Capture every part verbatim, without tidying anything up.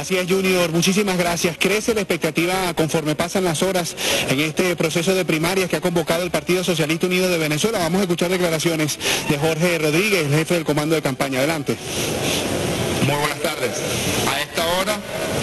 Así es, Junior, muchísimas gracias. Crece la expectativa conforme pasan las horas en este proceso de primarias que ha convocado el Partido Socialista Unido de Venezuela. Vamos a escuchar declaraciones de Jorge Rodríguez, el jefe del comando de campaña. Adelante. Muy buenas tardes. A esta hora,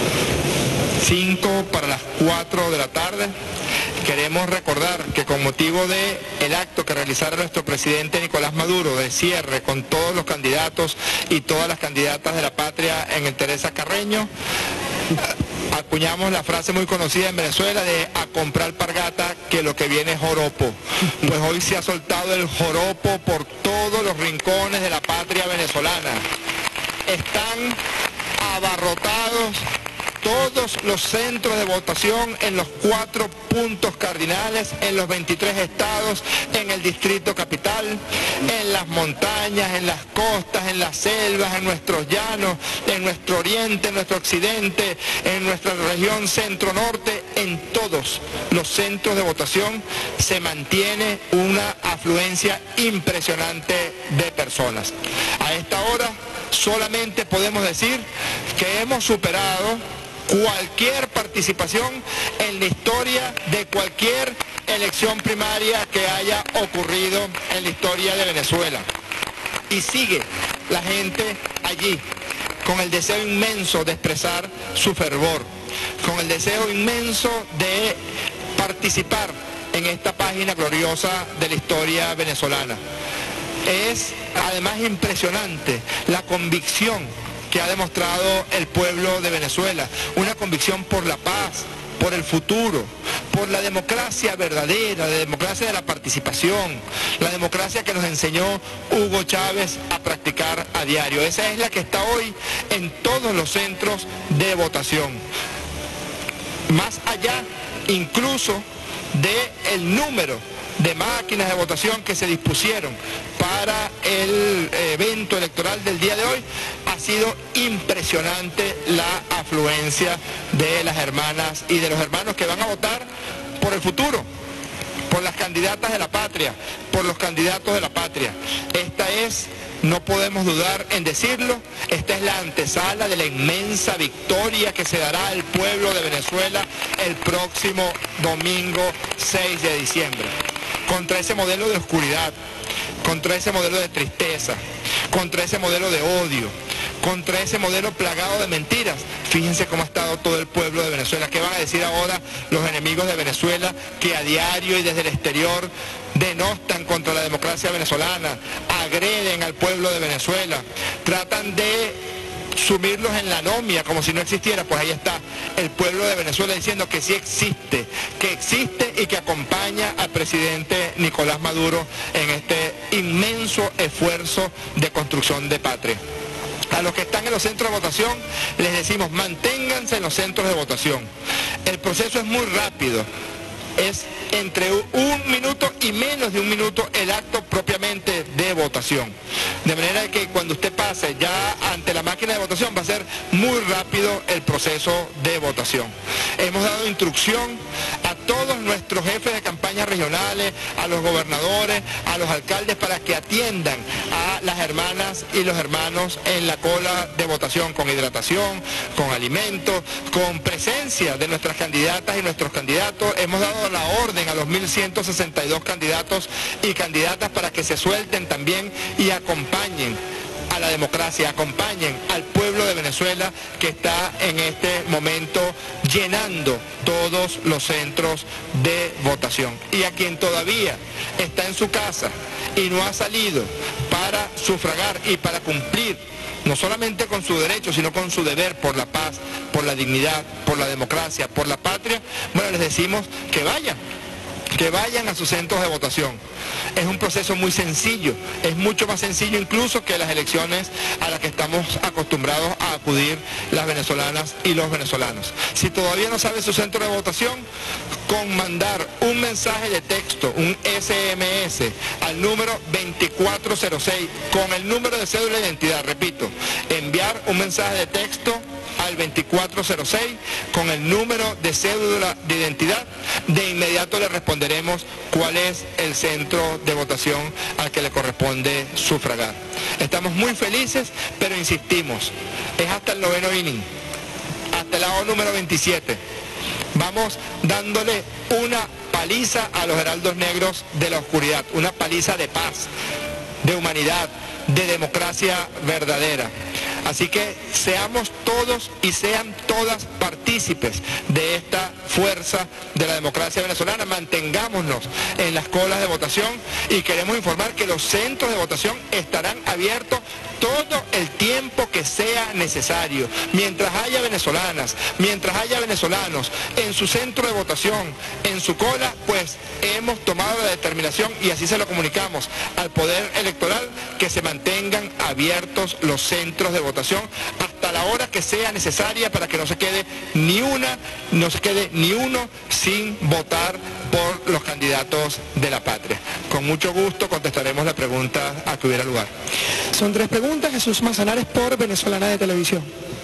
cinco para las cuatro de la tarde, queremos recordar que con motivo del acto que realizara nuestro presidente Nicolás Maduro de cierre con todos los candidatos y todas las candidatas de la patria en el Teresa Carreño, acuñamos la frase muy conocida en Venezuela de a comprar pargata que lo que viene es joropo. Pues hoy se ha soltado el joropo por todos los rincones de la patria venezolana. Están abarrotados todos los centros de votación en los cuatro puntos cardinales, en los veintitrés estados, en el Distrito Capital, en las montañas, en las costas, en las selvas, en nuestros llanos, en nuestro oriente, en nuestro occidente, en nuestra región centro-norte, en todos los centros de votación se mantiene una afluencia impresionante de personas. A esta hora solamente podemos decir que hemos superado cualquier participación en la historia de cualquier elección primaria que haya ocurrido en la historia de Venezuela. Y sigue la gente allí, con el deseo inmenso de expresar su fervor, con el deseo inmenso de participar en esta página gloriosa de la historia venezolana. Es además impresionante la convicción que ha demostrado el pueblo de Venezuela, una convicción por la paz, por el futuro, por la democracia verdadera, la democracia de la participación, la democracia que nos enseñó Hugo Chávez a practicar a diario. Esa es la que está hoy en todos los centros de votación. Más allá incluso del número de máquinas de votación que se dispusieron para el evento electoral del día de hoy, ha sido impresionante la afluencia de las hermanas y de los hermanos que van a votar por el futuro, por las candidatas de la patria, por los candidatos de la patria. Esta es, no podemos dudar en decirlo, esta es la antesala de la inmensa victoria que se dará al pueblo de Venezuela el próximo domingo seis de diciembre. Contra ese modelo de oscuridad, contra ese modelo de tristeza, contra ese modelo de odio, contra ese modelo plagado de mentiras. Fíjense cómo ha estado todo el pueblo de Venezuela. ¿Qué van a decir ahora los enemigos de Venezuela que a diario y desde el exterior denostan contra la democracia venezolana, agreden al pueblo de Venezuela, tratan de sumirlos en la anomia como si no existiera? Pues ahí está el pueblo de Venezuela diciendo que sí existe, que existe y que acompaña al presidente Nicolás Maduro en este inmenso esfuerzo de construcción de patria. A los que están en los centros de votación les decimos, manténganse en los centros de votación. El proceso es muy rápido. Es entre un minuto y menos de un minuto el acto propiamente de votación. De manera que cuando usted pase ya ante la máquina de votación va a ser muy rápido el proceso de votación. Hemos dado instrucción a todos nuestros jefes de campañas regionales, a los gobernadores, a los alcaldes para que atiendan a las hermanas y los hermanos en la cola de votación con hidratación, con alimentos, con presencia de nuestras candidatas y nuestros candidatos. Hemos dado la orden a los mil ciento sesenta y dos candidatos y candidatas para que se suelten también y acompañen a la democracia, acompañen al pueblo de Venezuela que está en este momento llenando todos los centros de votación. Y a quien todavía está en su casa y no ha salido para sufragar y para cumplir no solamente con su derecho, sino con su deber por la paz, por la dignidad, por la democracia, por la patria, bueno, les decimos que vayan, que vayan a sus centros de votación. Es un proceso muy sencillo, es mucho más sencillo incluso que las elecciones a las que estamos acostumbrados a acudir las venezolanas y los venezolanos. Si todavía no sabe su centro de votación, con mandar un mensaje de texto, un ese eme ese, al número veinticuatro cero seis, con el número de cédula de identidad, repito, enviar un mensaje de texto al veinticuatro cero seis con el número de cédula de identidad, de inmediato le responderemos cuál es el centro de votación al que le corresponde sufragar. Estamos muy felices, pero insistimos, es hasta el noveno inning. pelado número veintisiete. Vamos dándole una paliza a los heraldos negros de la oscuridad, una paliza de paz, de humanidad, de democracia verdadera. Así que seamos todos y sean todas partícipes de esta fuerza de la democracia venezolana, mantengámonos en las colas de votación y queremos informar que los centros de votación estarán abiertos todo el tiempo que sea necesario. Mientras haya venezolanas, mientras haya venezolanos en su centro de votación, en su cola, pues hemos tomado la determinación y así se lo comunicamos al Poder Electoral, que se mantengan abiertos los centros de votación hasta la hora que sea necesaria para que no se quede ni una, no se quede ni uno sin votar por los candidatos de la patria. Con mucho gusto contestaremos la pregunta a que hubiera lugar. Son tres preguntas. Jesús Manzanares por Venezolana de Televisión.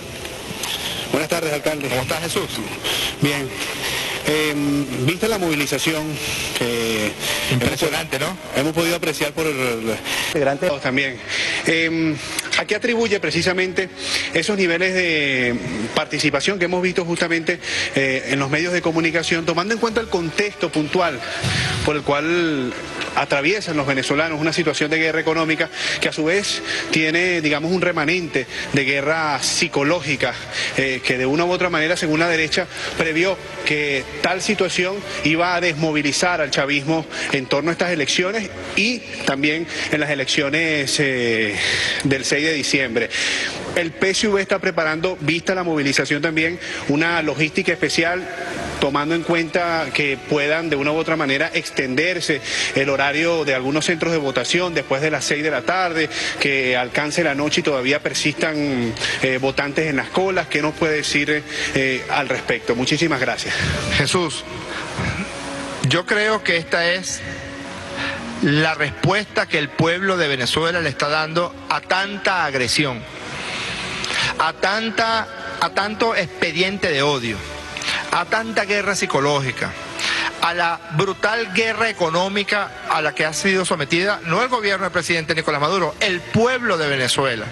Buenas tardes, alcalde. ¿Cómo está, Jesús? Bien. Eh, ¿Viste la movilización que impresionante, hemos, ¿no? Hemos podido apreciar por el integrante también. Eh, ¿A qué atribuye precisamente esos niveles de participación que hemos visto justamente eh, en los medios de comunicación, tomando en cuenta el contexto puntual por el cual atraviesan los venezolanos una situación de guerra económica que a su vez tiene, digamos, un remanente de guerra psicológica eh, que de una u otra manera, según la derecha, previó que tal situación iba a desmovilizar al chavismo en torno a estas elecciones y también en las elecciones eh, del seis de diciembre. El P S U V está preparando, vista la movilización también, una logística especial, tomando en cuenta que puedan de una u otra manera extenderse el horario de algunos centros de votación después de las seis de la tarde, que alcance la noche y todavía persistan eh, votantes en las colas. ¿Qué nos puede decir eh, al respecto? Muchísimas gracias. Jesús, yo creo que esta es la respuesta que el pueblo de Venezuela le está dando a tanta agresión, a tanta, a tanto expediente de odio, a tanta guerra psicológica, a la brutal guerra económica a la que ha sido sometida no el gobierno del presidente Nicolás Maduro, el pueblo de Venezuela,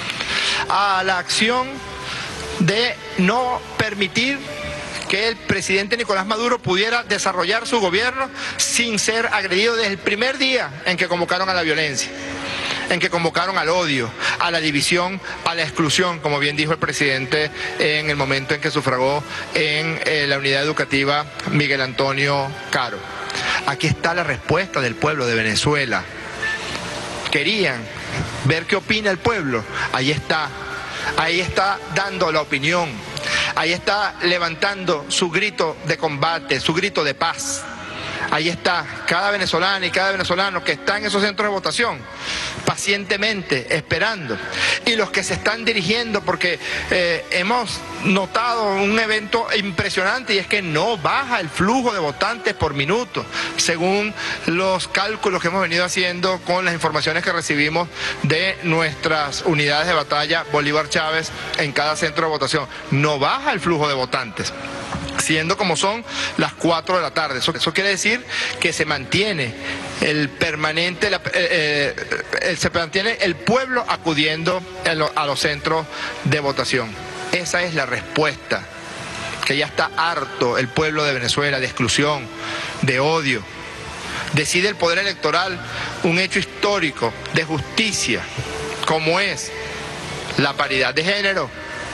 a la acción de no permitir que el presidente Nicolás Maduro pudiera desarrollar su gobierno sin ser agredido desde el primer día en que convocaron a la violencia, en que convocaron al odio, a la división, a la exclusión, como bien dijo el presidente en el momento en que sufragó en eh, la unidad educativa Miguel Antonio Caro. Aquí está la respuesta del pueblo de Venezuela. Querían ver qué opina el pueblo. Ahí está, ahí está dando la opinión. Ahí está levantando su grito de combate, su grito de paz. Ahí está cada venezolana y cada venezolano que está en esos centros de votación, pacientemente esperando. Y los que se están dirigiendo, porque eh, hemos notado un evento impresionante, y es que no baja el flujo de votantes por minuto, según los cálculos que hemos venido haciendo con las informaciones que recibimos de nuestras unidades de batalla Bolívar Chávez en cada centro de votación. No baja el flujo de votantes, siendo como son las cuatro de la tarde. Eso, eso quiere decir que se mantiene el permanente, la, eh, eh, se mantiene el pueblo acudiendo lo, a los centros de votación. Esa es la respuesta, que ya está harto el pueblo de Venezuela de exclusión, de odio. Decide el Poder Electoral un hecho histórico de justicia, como es la paridad de género,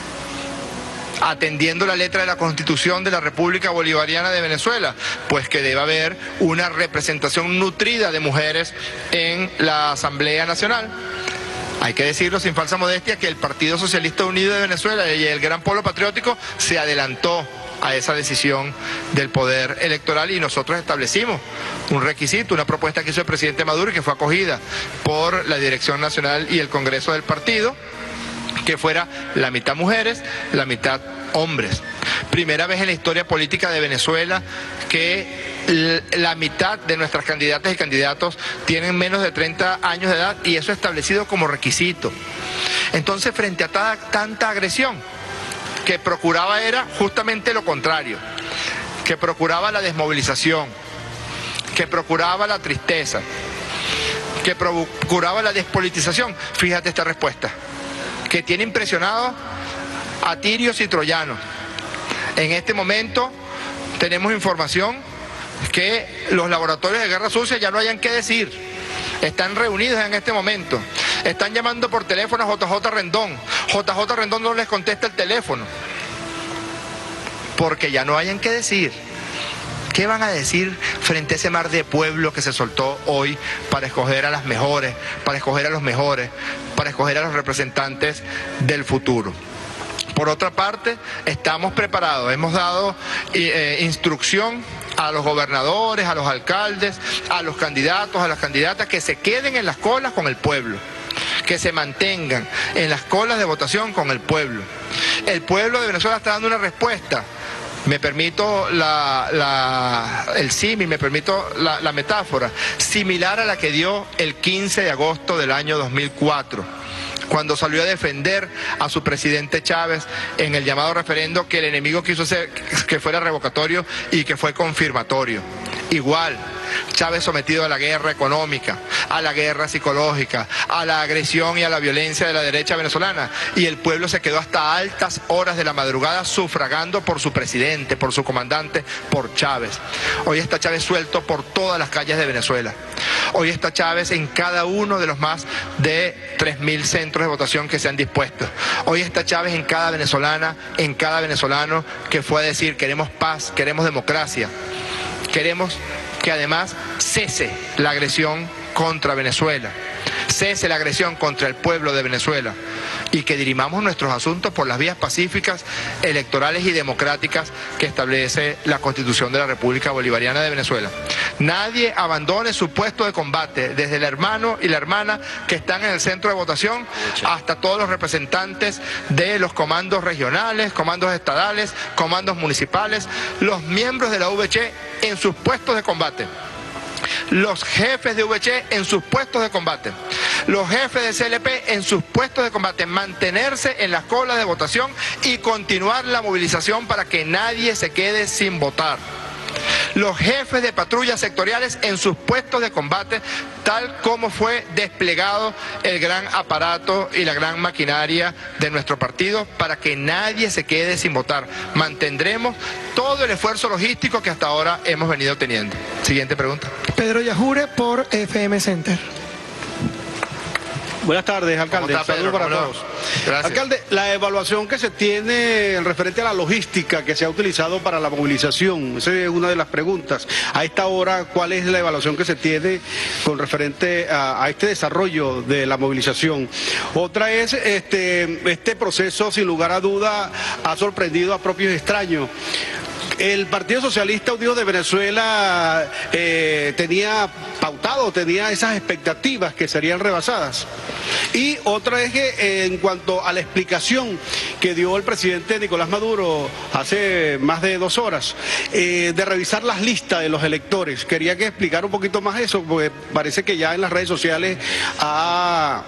atendiendo la letra de la Constitución de la República Bolivariana de Venezuela, pues que debe haber una representación nutrida de mujeres en la Asamblea Nacional. Hay que decirlo sin falsa modestia que el Partido Socialista Unido de Venezuela y el Gran Polo Patriótico se adelantó a esa decisión del Poder Electoral, y nosotros establecimos un requisito, una propuesta que hizo el presidente Maduro y que fue acogida por la Dirección Nacional y el Congreso del partido, que fuera la mitad mujeres, la mitad hombres. Primera vez en la historia política de Venezuela que la mitad de nuestras candidatas y candidatos tienen menos de treinta años de edad, y eso establecido como requisito. Entonces, frente a ta tanta agresión, que procuraba era justamente lo contrario, que procuraba la desmovilización, que procuraba la tristeza, que procuraba la despolitización. Fíjate esta respuesta, que tiene impresionado a tirios y troyanos, En este momento tenemos información que los laboratorios de guerra sucia ya no hayan qué decir. Están reunidos en este momento. Están llamando por teléfono a J J Rendón. J J Rendón no les contesta el teléfono. Porque ya no hayan qué decir. ¿Qué van a decir frente a ese mar de pueblo que se soltó hoy para escoger a las mejores, para escoger a los mejores, para escoger a los representantes del futuro? Por otra parte, estamos preparados, hemos dado eh, instrucción a los gobernadores, a los alcaldes, a los candidatos, a las candidatas que se queden en las colas con el pueblo, que se mantengan en las colas de votación con el pueblo. El pueblo de Venezuela está dando una respuesta. Me permito la, la, el símil, me permito la, la metáfora, similar a la que dio el quince de agosto del año dos mil cuatro, cuando salió a defender a su presidente Chávez en el llamado referendo que el enemigo quiso hacer que fuera revocatorio y que fue confirmatorio. Igual, Chávez sometido a la guerra económica, a la guerra psicológica, a la agresión y a la violencia de la derecha venezolana, y el pueblo se quedó hasta altas horas de la madrugada sufragando por su presidente, por su comandante, por Chávez. Hoy está Chávez suelto por todas las calles de Venezuela. Hoy está Chávez en cada uno de los más de tres mil centros de votación que se han dispuesto. Hoy está Chávez en cada venezolana, en cada venezolano que fue a decir: queremos paz, queremos democracia, queremos que además cese la agresión contra Venezuela, cese la agresión contra el pueblo de Venezuela y que dirimamos nuestros asuntos por las vías pacíficas, electorales y democráticas que establece la Constitución de la República Bolivariana de Venezuela. Nadie abandone su puesto de combate, desde el hermano y la hermana que están en el centro de votación hasta todos los representantes de los comandos regionales, comandos estadales, comandos municipales, los miembros de la U V C en sus puestos de combate, los jefes de U V C en sus puestos de combate, los jefes de C L P en sus puestos de combate, mantenerse en las colas de votación y continuar la movilización para que nadie se quede sin votar. Los jefes de patrullas sectoriales en sus puestos de combate, tal como fue desplegado el gran aparato y la gran maquinaria de nuestro partido para que nadie se quede sin votar. Mantendremos todo el esfuerzo logístico que hasta ahora hemos venido teniendo. Siguiente pregunta. Pedro Yajure por F M Center. Buenas tardes, alcalde. Saludos para todos. Gracias. Alcalde, la evaluación que se tiene en referente a la logística que se ha utilizado para la movilización, esa es una de las preguntas. A esta hora, ¿cuál es la evaluación que se tiene con referente a, a este desarrollo de la movilización? Otra es, este, este proceso, sin lugar a duda, ha sorprendido a propios extraños. El Partido Socialista Unido de Venezuela eh, tenía pautado, tenía esas expectativas que serían rebasadas. Y otra es que eh, en cuanto a la explicación que dio el presidente Nicolás Maduro hace más de dos horas, eh, de revisar las listas de los electores, quería que explicara un poquito más eso, porque parece que ya en las redes sociales ha...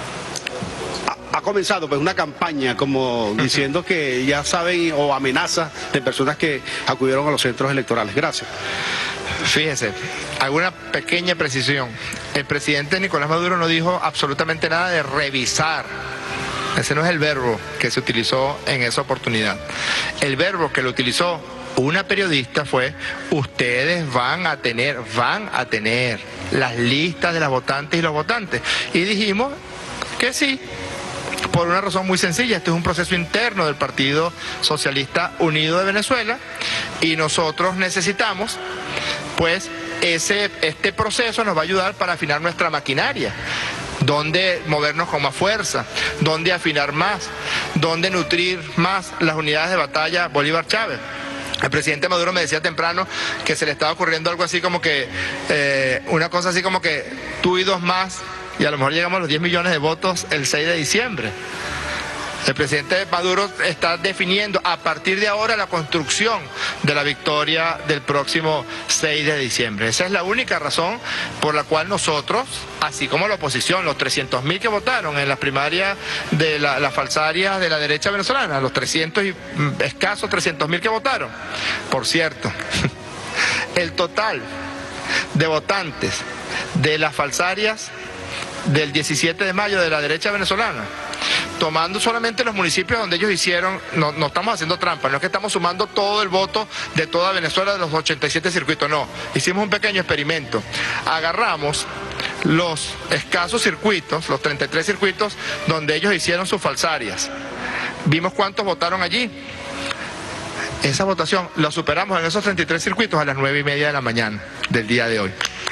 ha comenzado pues una campaña como diciendo que ya saben, o amenazas de personas que acudieron a los centros electorales. Gracias. Fíjese, alguna pequeña precisión. El presidente Nicolás Maduro no dijo absolutamente nada de revisar. Ese no es el verbo que se utilizó en esa oportunidad. El verbo que lo utilizó una periodista fue: ustedes van a tener, van a tener las listas de las votantes y los votantes. Y dijimos que sí. Por una razón muy sencilla: este es un proceso interno del Partido Socialista Unido de Venezuela y nosotros necesitamos, pues, ese, este proceso nos va a ayudar para afinar nuestra maquinaria, dónde movernos con más fuerza, dónde afinar más, dónde nutrir más las unidades de batalla Bolívar Chávez. El presidente Maduro me decía temprano que se le estaba ocurriendo algo así como que, eh, una cosa así como que tú y dos más, y a lo mejor llegamos a los diez millones de votos el seis de diciembre. El presidente Maduro está definiendo a partir de ahora la construcción de la victoria del próximo seis de diciembre. Esa es la única razón por la cual nosotros, así como la oposición, los trescientos mil que votaron en las primarias de la, las falsarias de la derecha venezolana, los trescientos y escasos trescientos mil que votaron. Por cierto, el total de votantes de las falsarias del diecisiete de mayo de la derecha venezolana tomando solamente los municipios donde ellos hicieron, no, no estamos haciendo trampa, no es que estamos sumando todo el voto de toda Venezuela de los ochenta y siete circuitos, no, hicimos un pequeño experimento, agarramos los escasos circuitos, los treinta y tres circuitos donde ellos hicieron sus falsarias, vimos cuántos votaron allí. Esa votación la superamos en esos treinta y tres circuitos a las nueve y media de la mañana del día de hoy.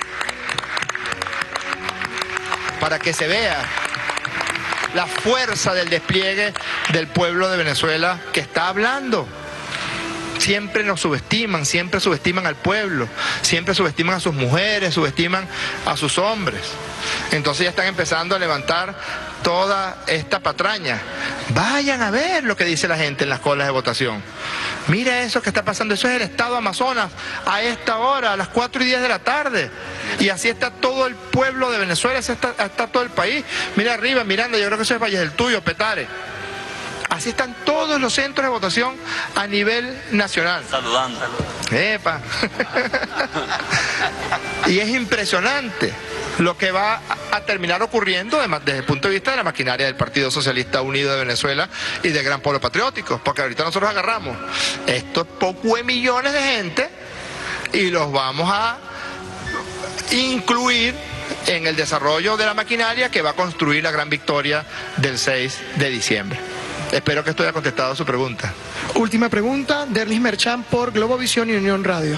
Para que se vea la fuerza del despliegue del pueblo de Venezuela que está hablando. Siempre nos subestiman, siempre subestiman al pueblo, siempre subestiman a sus mujeres, subestiman a sus hombres. Entonces ya están empezando a levantar toda esta patraña. Vayan a ver lo que dice la gente en las colas de votación. Mira eso que está pasando, eso es el estado Amazonas a esta hora, a las cuatro y diez de la tarde. Y así está todo el pueblo de Venezuela, así está, está todo el país. Mira arriba, Miranda, yo creo que eso es Valles del Tuyo, Petare. Así están todos los centros de votación a nivel nacional. Saludando. Epa. Y es impresionante lo que va a terminar ocurriendo desde el punto de vista de la maquinaria del Partido Socialista Unido de Venezuela y del Gran Polo Patriótico, porque ahorita nosotros agarramos estos pocos millones de gente y los vamos a incluir en el desarrollo de la maquinaria que va a construir la gran victoria del seis de diciembre. Espero que esto haya contestado su pregunta. Última pregunta, Derlis Merchán por Globovisión y Unión Radio.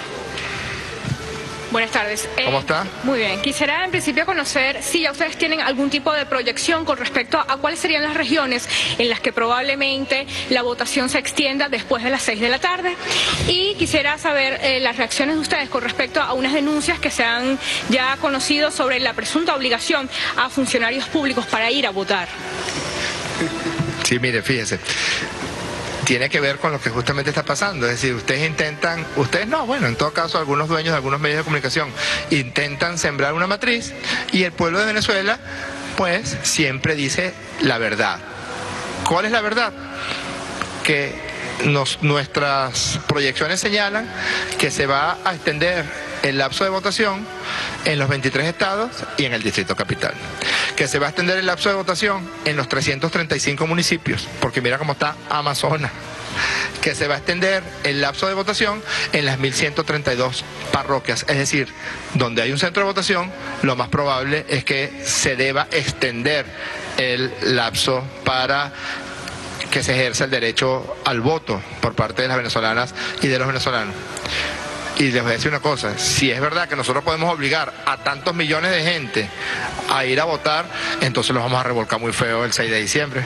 Buenas tardes. ¿Cómo eh, está? Muy bien. Quisiera en principio conocer si ya ustedes tienen algún tipo de proyección con respecto a, a cuáles serían las regiones en las que probablemente la votación se extienda después de las seis de la tarde. Y quisiera saber eh, las reacciones de ustedes con respecto a unas denuncias que se han ya conocido sobre la presunta obligación a funcionarios públicos para ir a votar. Sí, mire, fíjese. Tiene que ver con lo que justamente está pasando, es decir, ustedes intentan, ustedes no, bueno, en todo caso algunos dueños de algunos medios de comunicación intentan sembrar una matriz y el pueblo de Venezuela pues siempre dice la verdad. ¿Cuál es la verdad? Que nos, nuestras proyecciones señalan que se va a extender el lapso de votación en los veintitrés estados y en el Distrito Capital. Que se va a extender el lapso de votación en los trescientos treinta y cinco municipios, porque mira cómo está Amazonas. Que se va a extender el lapso de votación en las mil ciento treinta y dos parroquias. Es decir, donde hay un centro de votación, lo más probable es que se deba extender el lapso para que se ejerza el derecho al voto por parte de las venezolanas y de los venezolanos. Y les voy a decir una cosa, si es verdad que nosotros podemos obligar a tantos millones de gente a ir a votar, entonces los vamos a revolcar muy feo el seis de diciembre.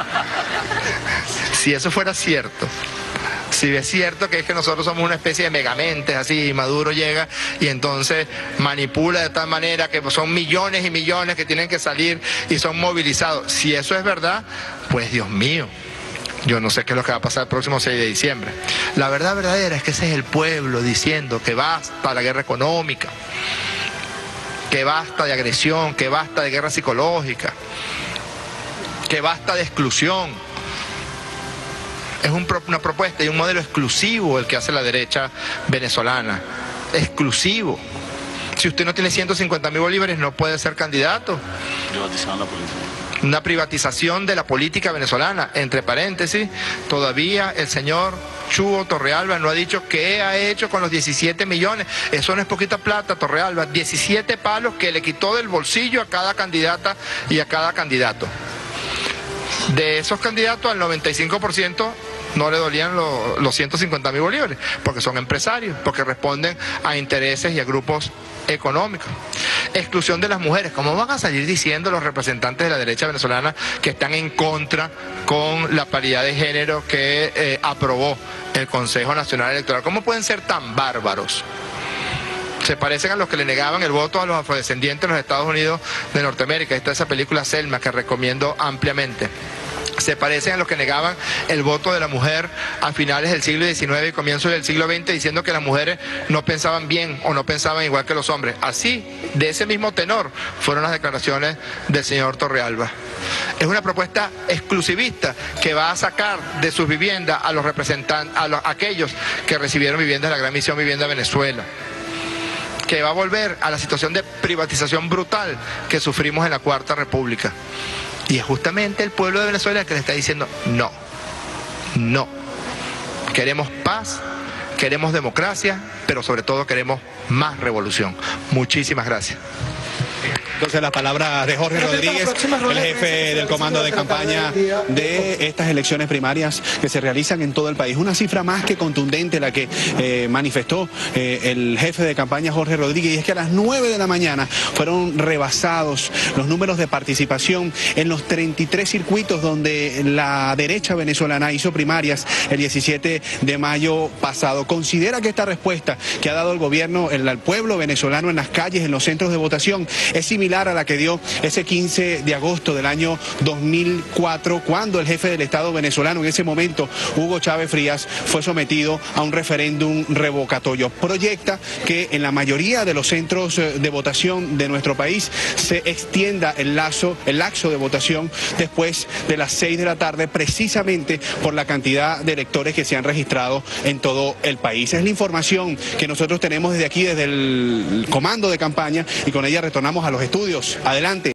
Si eso fuera cierto, si es cierto que es que nosotros somos una especie de megamentes, así, Maduro llega y entonces manipula de tal manera que son millones y millones que tienen que salir y son movilizados. Si eso es verdad, pues Dios mío. Yo no sé qué es lo que va a pasar el próximo seis de diciembre. La verdad verdadera es que ese es el pueblo diciendo que basta la guerra económica, que basta de agresión, que basta de guerra psicológica, que basta de exclusión. Es un, una propuesta y un modelo exclusivo el que hace la derecha venezolana. Exclusivo. Si usted no tiene ciento cincuenta mil bolívares no puede ser candidato. Privatizando la política. Una privatización de la política venezolana, entre paréntesis, todavía el señor Chugo Torrealba no ha dicho qué ha hecho con los diecisiete millones, eso no es poquita plata, Torrealba, diecisiete palos que le quitó del bolsillo a cada candidata y a cada candidato. De esos candidatos al noventa y cinco por ciento no le dolían lo, los ciento cincuenta mil bolívares, porque son empresarios, porque responden a intereses y a grupos económicos. Exclusión de las mujeres. ¿Cómo van a salir diciendo los representantes de la derecha venezolana que están en contra con la paridad de género que eh, aprobó el Consejo Nacional Electoral? ¿Cómo pueden ser tan bárbaros? Se parecen a los que le negaban el voto a los afrodescendientes en los Estados Unidos de Norteamérica. Esta es esa película Selma que recomiendo ampliamente. Se parecen a los que negaban el voto de la mujer a finales del siglo diecinueve y comienzos del siglo veinte, diciendo que las mujeres no pensaban bien o no pensaban igual que los hombres. Así, de ese mismo tenor, fueron las declaraciones del señor Torrealba. Es una propuesta exclusivista que va a sacar de sus viviendas a los representantes, a los, aquellos que recibieron viviendas de la Gran Misión Vivienda Venezuela, que va a volver a la situación de privatización brutal que sufrimos en la Cuarta República. Y es justamente el pueblo de Venezuela el que le está diciendo no, no. Queremos paz, queremos democracia, pero sobre todo queremos más revolución. Muchísimas gracias. Entonces las palabras de Jorge Rodríguez, el jefe del comando de campaña de estas elecciones primarias que se realizan en todo el país. Una cifra más que contundente la que eh, manifestó eh, el jefe de campaña Jorge Rodríguez, y es que a las nueve de la mañana fueron rebasados los números de participación en los treinta y tres circuitos donde la derecha venezolana hizo primarias el diecisiete de mayo pasado. Considera que esta respuesta que ha dado el gobierno al pueblo venezolano en las calles, en los centros de votación, es similar a la que dio ese quince de agosto del año dos mil cuatro, cuando el jefe del Estado venezolano, en ese momento Hugo Chávez Frías, fue sometido a un referéndum revocatorio. Proyecta que en la mayoría de los centros de votación de nuestro país se extienda el lazo, el lapso de votación después de las seis de la tarde, precisamente por la cantidad de electores que se han registrado en todo el país. Es la información que nosotros tenemos desde aquí, desde el comando de campaña, y con ella retornamos a los estudios. Adelante.